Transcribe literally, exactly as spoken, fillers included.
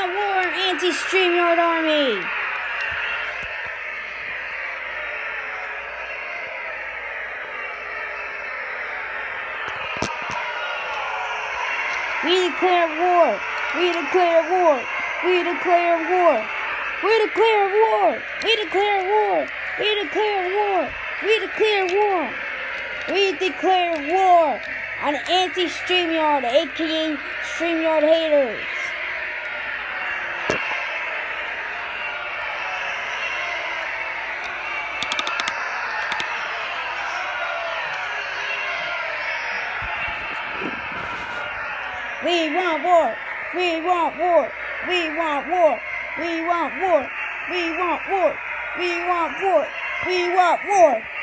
want war, anti-StreamYard army! We declare war! We declare war! We declare war! We declare war! We declare war! We declare war! We declare war! We declare war on anti-StreamYard, aka StreamYard haters! We want war! We want war! We want war! We want war! We want war! We want war! We want war!